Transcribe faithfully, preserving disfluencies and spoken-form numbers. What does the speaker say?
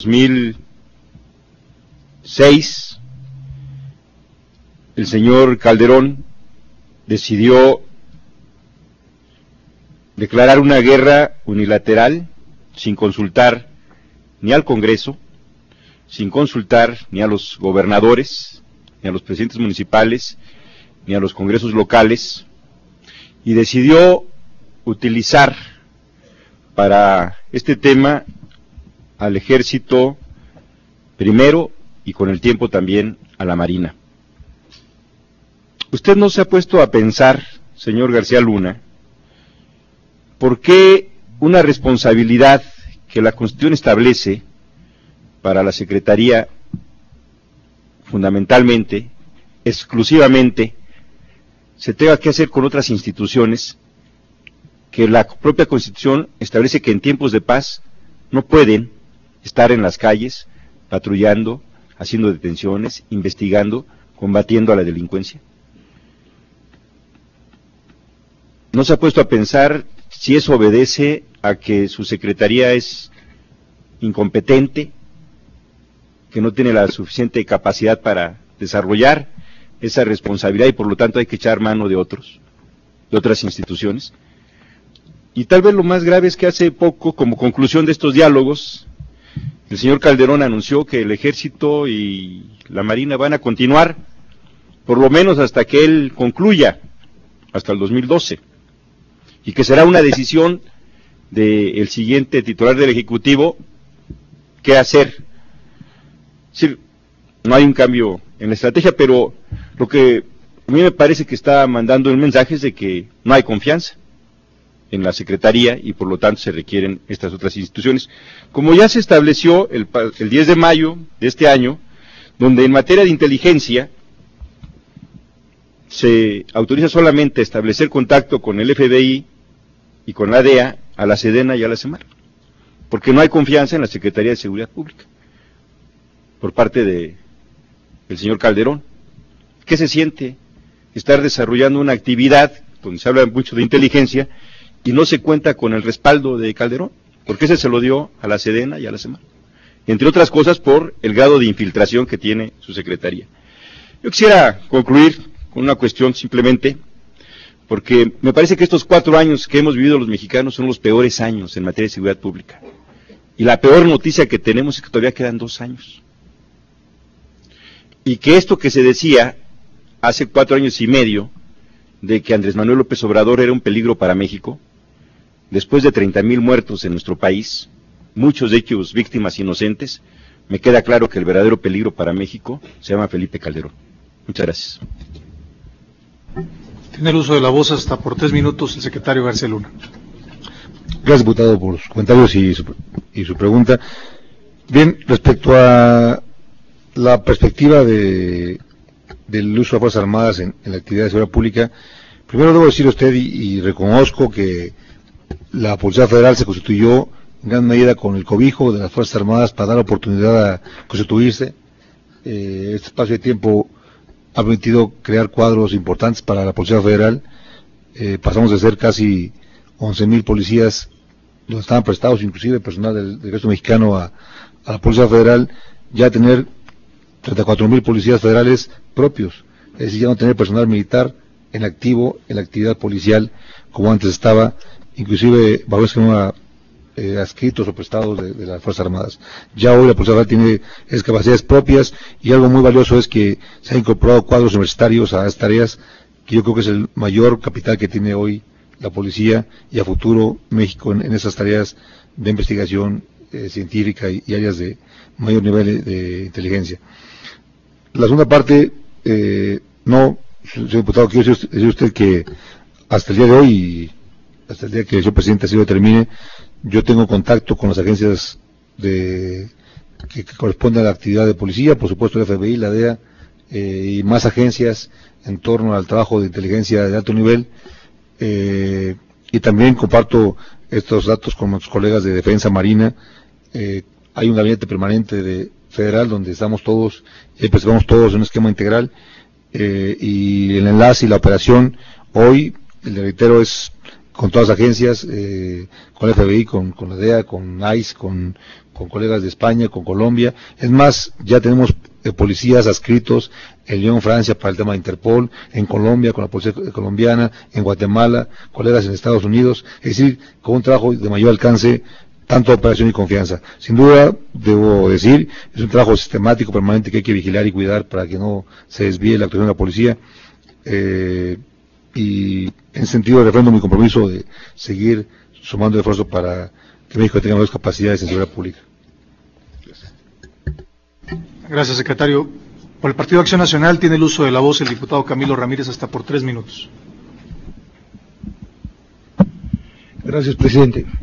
dos mil seis, el señor Calderón decidió declarar una guerra unilateral sin consultar ni al Congreso, sin consultar ni a los gobernadores, ni a los presidentes municipales, ni a los congresos locales, y decidió utilizar para este tema al ejército primero y con el tiempo también a la Marina. Usted no se ha puesto a pensar, señor García Luna, por qué una responsabilidad que la Constitución establece para la Secretaría fundamentalmente, exclusivamente, se tenga que hacer con otras instituciones que la propia Constitución establece que en tiempos de paz no pueden estar en las calles patrullando, haciendo detenciones, investigando, combatiendo a la delincuencia. ¿No se ha puesto a pensar si eso obedece a que su secretaría es incompetente, que no tiene la suficiente capacidad para desarrollar esa responsabilidad y por lo tanto hay que echar mano de otros, de otras instituciones? Y tal vez lo más grave es que hace poco, como conclusión de estos diálogos, el señor Calderón anunció que el Ejército y la Marina van a continuar, por lo menos hasta que él concluya, hasta el dos mil doce, y que será una decisión del siguiente titular del Ejecutivo qué hacer. Es decir, no hay un cambio en la estrategia, pero lo que a mí me parece que está mandando el mensaje es de que no hay confianza en la Secretaría y por lo tanto se requieren estas otras instituciones. Como ya se estableció el, el diez de mayo de este año, donde en materia de inteligencia se autoriza solamente establecer contacto con el F B I y con la D E A, a la Sedena y a la Semar, porque no hay confianza en la Secretaría de Seguridad Pública por parte de el señor Calderón. ¿Qué se siente estar desarrollando una actividad donde se habla mucho de inteligencia y no se cuenta con el respaldo de Calderón? Porque ese se lo dio a la Sedena y a la Semar, entre otras cosas por el grado de infiltración que tiene su secretaría. Yo quisiera concluir con una cuestión simplemente, porque me parece que estos cuatro años que hemos vivido los mexicanos son los peores años en materia de seguridad pública. Y la peor noticia que tenemos es que todavía quedan dos años. Y que esto que se decía hace cuatro años y medio, de que Andrés Manuel López Obrador era un peligro para México, después de treinta mil muertos en nuestro país, muchos de ellos víctimas inocentes, me queda claro que el verdadero peligro para México se llama Felipe Calderón. Muchas gracias. Tiene el uso de la voz hasta por tres minutos el secretario García Luna. Gracias, diputado, por sus comentarios y su, y su pregunta. Bien, respecto a la perspectiva de, del uso de Fuerzas Armadas en, en la actividad de seguridad pública, primero debo decir a usted y, y reconozco que la Policía Federal se constituyó en gran medida con el cobijo de las Fuerzas Armadas para dar oportunidad a constituirse. Eh, este espacio de tiempo ha permitido crear cuadros importantes para la Policía Federal. Eh, pasamos de ser casi once mil policías, donde estaban prestados inclusive personal del, del ejército mexicano a, a la Policía Federal, ya tener treinta y cuatro mil policías federales propios, es decir, ya no tener personal militar en activo en la actividad policial como antes estaba, inclusive bajo esquema eh, adscritos o prestados de, de las Fuerzas Armadas. Ya hoy la Policía Federal tiene esas capacidades propias y algo muy valioso es que se han incorporado cuadros universitarios a estas tareas, que yo creo que es el mayor capital que tiene hoy la policía y a futuro México en, en esas tareas de investigación eh, científica y, y áreas de mayor nivel de, de inteligencia. La segunda parte, eh, no, señor diputado, quiero decir, decir usted que hasta el día de hoy, hasta el día que el señor presidente así lo determine, yo tengo contacto con las agencias de que, que corresponden a la actividad de policía, por supuesto el F B I, la D E A, eh, y más agencias en torno al trabajo de inteligencia de alto nivel, eh, y también comparto estos datos con nuestros colegas de Defensa Marina. Eh, hay un gabinete permanente de federal donde estamos todos, eh, participamos todos en un esquema integral, eh, y el enlace y la operación hoy, le reitero, es con todas las agencias, eh, con el F B I, con, con la D E A, con ICE, con, con colegas de España, con Colombia. Es más, ya tenemos eh, policías adscritos en Lyon, Francia, para el tema de Interpol, en Colombia, con la policía colombiana, en Guatemala, colegas en Estados Unidos, es decir, con un trabajo de mayor alcance, tanto de operación y confianza. Sin duda, debo decir, es un trabajo sistemático, permanente, que hay que vigilar y cuidar para que no se desvíe la actuación de la policía, eh, y en ese sentido refrendo mi compromiso de seguir sumando esfuerzos para que México tenga más capacidades en seguridad pública. Gracias, secretario. Por el Partido Acción Nacional tiene el uso de la voz el diputado Camilo Ramírez, hasta por tres minutos. Gracias, presidente.